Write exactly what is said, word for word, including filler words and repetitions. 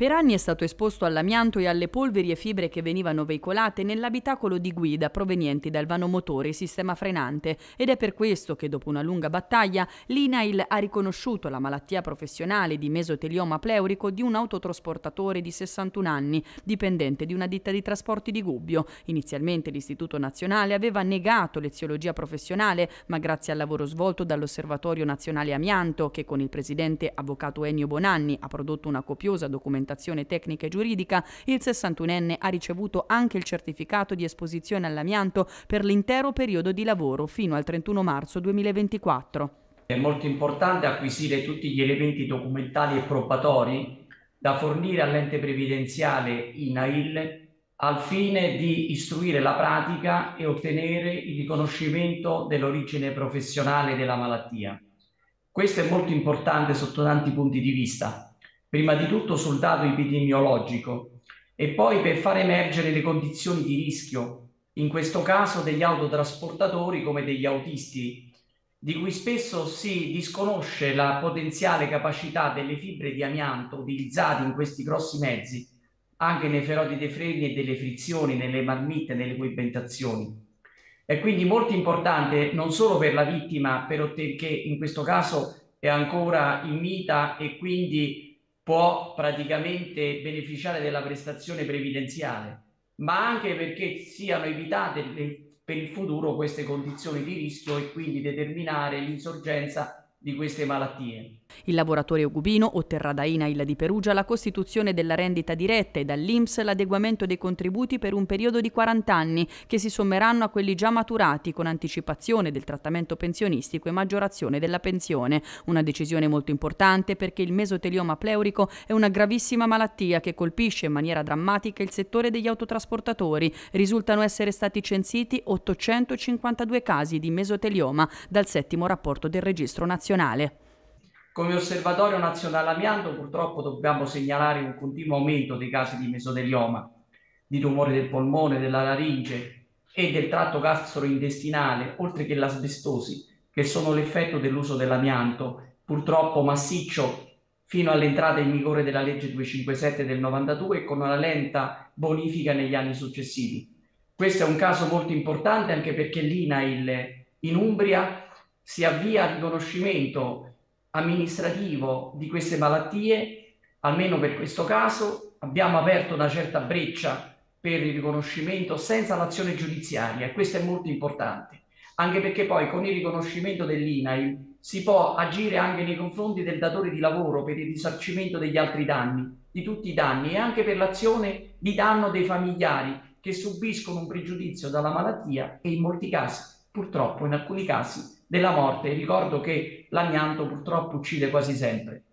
Per anni è stato esposto all'amianto e alle polveri e fibre che venivano veicolate nell'abitacolo di guida provenienti dal vanomotore e sistema frenante, ed è per questo che dopo una lunga battaglia l'I N A I L ha riconosciuto la malattia professionale di mesotelioma pleurico di un autotrasportatore di sessantuno anni, dipendente di una ditta di trasporti di Gubbio. Inizialmente l'Istituto Nazionale aveva negato l'eziologia professionale, ma grazie al lavoro svolto dall'Osservatorio Nazionale Amianto, che con il presidente avvocato Ennio Bonanni ha prodotto una copiosa documentazione tecnica e giuridica, il sessantunenne ha ricevuto anche il certificato di esposizione all'amianto per l'intero periodo di lavoro fino al trentuno marzo duemilaventiquattro. È molto importante acquisire tutti gli elementi documentali e probatori da fornire all'ente previdenziale I N A I L al fine di istruire la pratica e ottenere il riconoscimento dell'origine professionale della malattia. Questo è molto importante sotto tanti punti di vista, prima di tutto sul dato epidemiologico e poi per far emergere le condizioni di rischio, in questo caso degli autotrasportatori come degli autisti, di cui spesso si disconosce la potenziale capacità delle fibre di amianto utilizzate in questi grossi mezzi, anche nei feroti dei freni e delle frizioni, nelle marmitte, nelle coibentazioni. È quindi molto importante non solo per la vittima, perché in questo caso è ancora in vita e quindi può praticamente beneficiare della prestazione previdenziale, ma anche perché siano evitate le per il futuro queste condizioni di rischio e quindi determinare l'insorgenza di queste malattie. Il lavoratore gubino otterrà da I N A I L di Perugia la costituzione della rendita diretta e dall'I N P S l'adeguamento dei contributi per un periodo di quaranta anni, che si sommeranno a quelli già maturati con anticipazione del trattamento pensionistico e maggiorazione della pensione. Una decisione molto importante perché il mesotelioma pleurico è una gravissima malattia che colpisce in maniera drammatica il settore degli autotrasportatori. Risultano essere stati censiti ottocentocinquantadue casi di mesotelioma dal settimo rapporto del Registro Nazionale. Come Osservatorio Nazionale Amianto purtroppo dobbiamo segnalare un continuo aumento dei casi di mesotelioma, di tumore del polmone, della laringe e del tratto gastrointestinale, oltre che l'asbestosi, che sono l'effetto dell'uso dell'amianto, purtroppo massiccio fino all'entrata in vigore della legge duecentocinquantasette del novantadue e con una lenta bonifica negli anni successivi. Questo è un caso molto importante anche perché l'I N A I L in Umbria si avvia al riconoscimento amministrativo di queste malattie. Almeno per questo caso abbiamo aperto una certa breccia per il riconoscimento senza l'azione giudiziaria e questo è molto importante, anche perché poi con il riconoscimento dell'I N A I L si può agire anche nei confronti del datore di lavoro per il risarcimento degli altri danni, di tutti i danni, e anche per l'azione di danno dei familiari che subiscono un pregiudizio dalla malattia e in molti casi, purtroppo in alcuni casi, della morte. Ricordo che l'amianto purtroppo uccide quasi sempre.